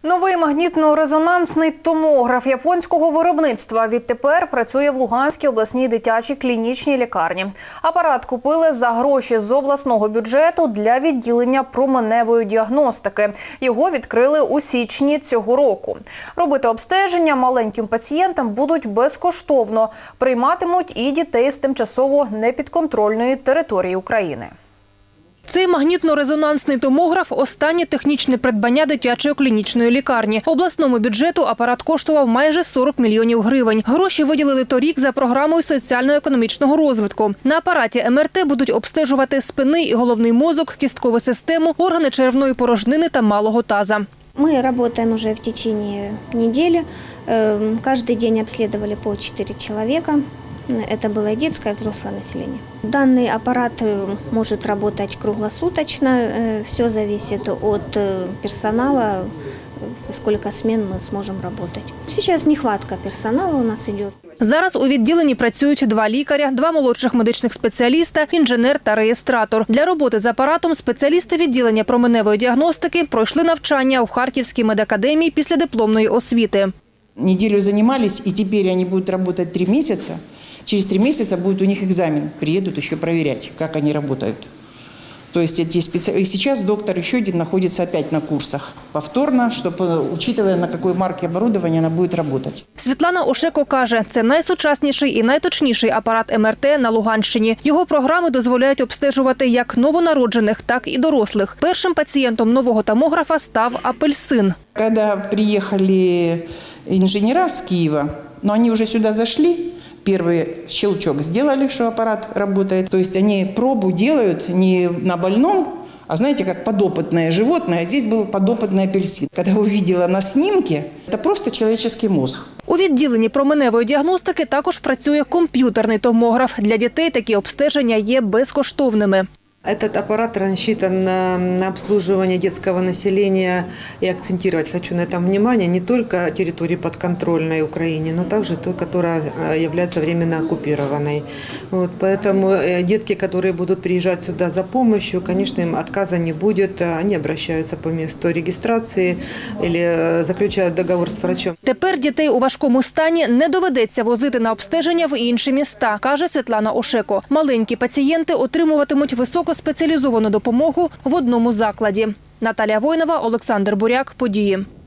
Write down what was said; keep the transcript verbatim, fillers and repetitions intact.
Новий магнітно-резонансний томограф японського виробництва відтепер працює в Луганській обласній дитячій клінічній лікарні. Апарат купили за гроші з обласного бюджету для відділення променевої діагностики. Його відкрили у січні цього року. Робити обстеження маленьким пацієнтам будуть безкоштовно. Прийматимуть і дітей з тимчасово непідконтрольної території України. Цей магнітно-резонансний томограф – останнє технічне придбання дитячої клінічної лікарні. Обласному бюджету апарат коштував майже сорок мільйонів гривень. Гроші виділили торік за програмою соціально-економічного розвитку. На апараті ем ер те будуть обстежувати спинний і головний мозок, кісткову систему, органи черевної порожнини та малого таза. Мы работаем уже в течение недели. Каждый день обследовали по четыре человека. Это было и детское, и взрослое население. Данный аппарат может работать круглосуточно. Все зависит от персонала, сколько смен мы сможем работать. Сейчас нехватка персонала у нас идет. Зараз у відділенні працюють два лікаря, два молодших медичних спеціаліста, інженер та реєстратор. Для роботи з апаратом спеціалісти відділення променевої діагностики пройшли навчання у Харківській медакадемії після дипломної освіти. Неделю занимались, и теперь они будут работать три месяца. Через три месяца будет у них экзамен. Приедут еще проверять, как они работают. То есть эти специ... и сейчас доктор еще один находится опять на курсах повторно, чтобы, учитывая, на какой марке оборудования она будет работать. Світлана Ошеко каже, це найсучасніший і найточніший апарат ем ер те на Луганщині. Його програми дозволяють обстежувати як новонароджених, так і дорослих. Першим пацієнтом нового томографа став апельсин. Когда приехали инженера с Киева, но они уже сюда зашли, первый щелчок сделали, что аппарат работает. То есть они пробу делают не на больном, а знаете, как подопытное животное. А здесь был подопытный апельсин. Когда увидела на снимке, это просто человеческий мозг. У відділенні променевої діагностики також працює комп'ютерний томограф. Для дітей такі обстеження є безкоштовними. Этот аппарат рассчитан на, на обслуживание детского населения. И акцентировать хочу на этом внимание не только территории подконтрольной Украине, но также той, которая является временно оккупированной. Вот, поэтому детки, которые будут приезжать сюда за помощью, конечно, им отказа не будет. Они обращаются по месту регистрации или заключают договор с врачом. Тепер дітей у важкому стані не доведеться возити на обстеження в інші міста, каже Світлана Ошеко. Маленькі пацієнти отримуватимуть високо спеціалізовану допомогу в одному закладі. Наталія Войнова, Олександр Буряк. Події.